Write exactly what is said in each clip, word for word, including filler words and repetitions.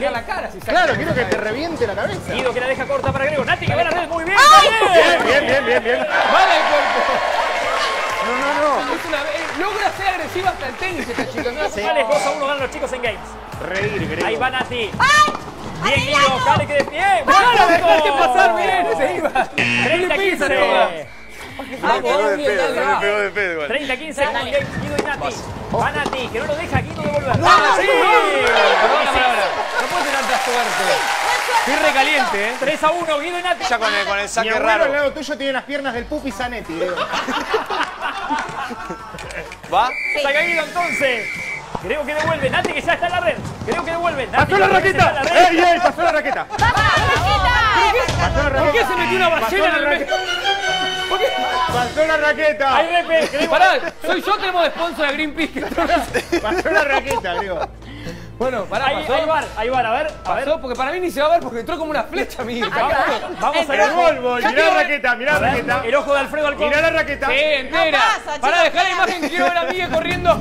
Saca la cara, si saca Claro, la quiero que cara. te reviente la cabeza. Guido que la deja corta para Grego. Nati que va a la red. Muy bien. Bien, bien, bien, bien, bien. Vale el cuerpo. No, no, no. Es una, eh, logra ser agresiva hasta el tenis esta chica. ¿No? Sí. Vale, dos a uno ganan los chicos en games. Reír, Grego. Ahí va Nati. ¡Ay! Bien, Guido. Cale que de pie. ¡Claro, dejaste ¡Vamos! pasar bien! Se iba. treinta quince. Ay, pegó de bien, pedo, dale, me va. pegó de pedo igual. treinta quince con games. Guido y Nati. Va Nati, que no lo deja Guido de volver. ¡No, ¡Sí! Perdona, perdona. No puede tener tanta suerte. Estoy recaliente, ¿eh? tres a uno, Guido y Nati. Ya con el, con el Mi saque abuelo raro. al lado tuyo tiene las piernas del Pupi Zanetti, Grego. ¿Va? Saca Guido entonces. Creo que devuelve. Nati que ya está en la red. Creo que devuelve. Nati ¡Pasó la que está en raqueta! red. ¡Ey, ey! ¡Pasó la raqueta! ¡Vamos, Raqueta! ¡Pasó la raqueta! ¿Por qué se metió una Pasó ballena en la el medio? raqueta. ¡Pasó la raqueta! Ahí repe. Grego. Pará, soy yo, tenemos de sponsor a Greenpeace. Que Pasó la raqueta, Grego. bueno, pará, Ahí, pasó. ahí va, ahí va, a ver, a ver. Pasó, porque para mí ni se va a ver porque entró como una flecha, mi hija. Vamos, vamos a El ver. Volvo, mirá la raqueta, mirá A la ver, raqueta. el ojo de Alfredo Alcón. Mirá la raqueta. Sí, entera. No pasa, Pará, chicos, dejá la pará. imagen que quiero ver a Miguel corriendo.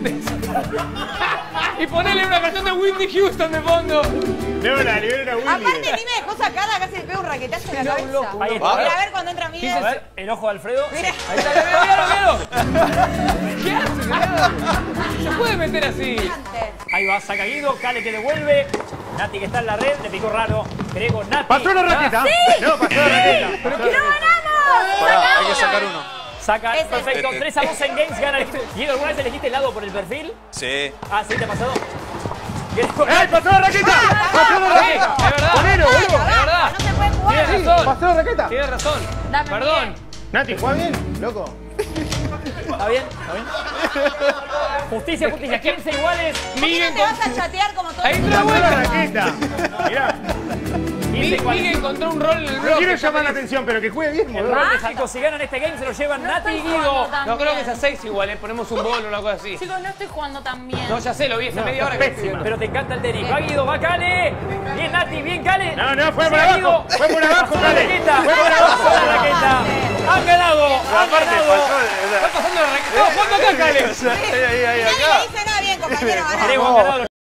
Y ponele una canción de Whitney Houston de fondo. No, la libera Willy. Aparte ni me dejó sacarla, casi le pego un raquetazo en la cabeza. Ahí está. Mira, a ver cuando entra Miguel. A ver, el ojo de Alfredo. Mira. Ahí está, míralo, míralo. ¿Qué hace? Mirá. Se puede meter así. Ahí va, saca Guido, Cale que devuelve. Nati que está en la red, le picó raro. Grego, Nati. ¿Pasó la raqueta? No, pasó la raqueta. ¿Pero ¡No qué? ganamos! Pará, hay que sacar uno. Saca, Ese. perfecto. Este. tres a dos en games, gana el Guido, ¿alguna vez elegiste el lado por el perfil? Sí. Ah, sí, te ha pasado. Grego, ¡Ey, pasó la raqueta! ¡Pasó la Sí, raqueta! es verdad. Ponelo, Ay, boludo. abajo, verdad. no se puede jugar. Tienes razón. ¿Pasó la raqueta? Tienes razón. Dame, Perdón. Miguel. Nati, ¿juega bien, loco? ¿está bien? ¿Está bien? Justicia, justicia. quince iguales. ¿Por qué Miguel, no te vas a chatear como todo? ahí entró la ¡Pasó la vuelta. raqueta! Mirá, quince iguales. Miguel encontró un rol en el no bloque. quiero llamar la atención, pero que juegue bien, El boludo. rol de chicos, si ganan este game, se lo llevan No Nati y estoy Guido. jugando tan No creo que bien. sea seis igual, ¿eh? Ponemos un bol o una cosa así. Chicos, no estoy jugando tan bien. No, ya sé, lo vi hace media hora que estoy viendo. Pero te encanta el tenis. Va Guido, va Cale. Bien Nati, bien Cale. No, no, fue por Sigue abajo. Guido. Fue por abajo, Pasó la Cale. raqueta. Fue por abajo. Pasó la raqueta. Han ganado. Han Aparte, ganado. pasó. Está pasando la raqueta. Estamos jugando acá, Cale. Ahí, ahí, ahí, Nadie acá. le dice nada bien, compañero. ganamos. Grego, han ganado.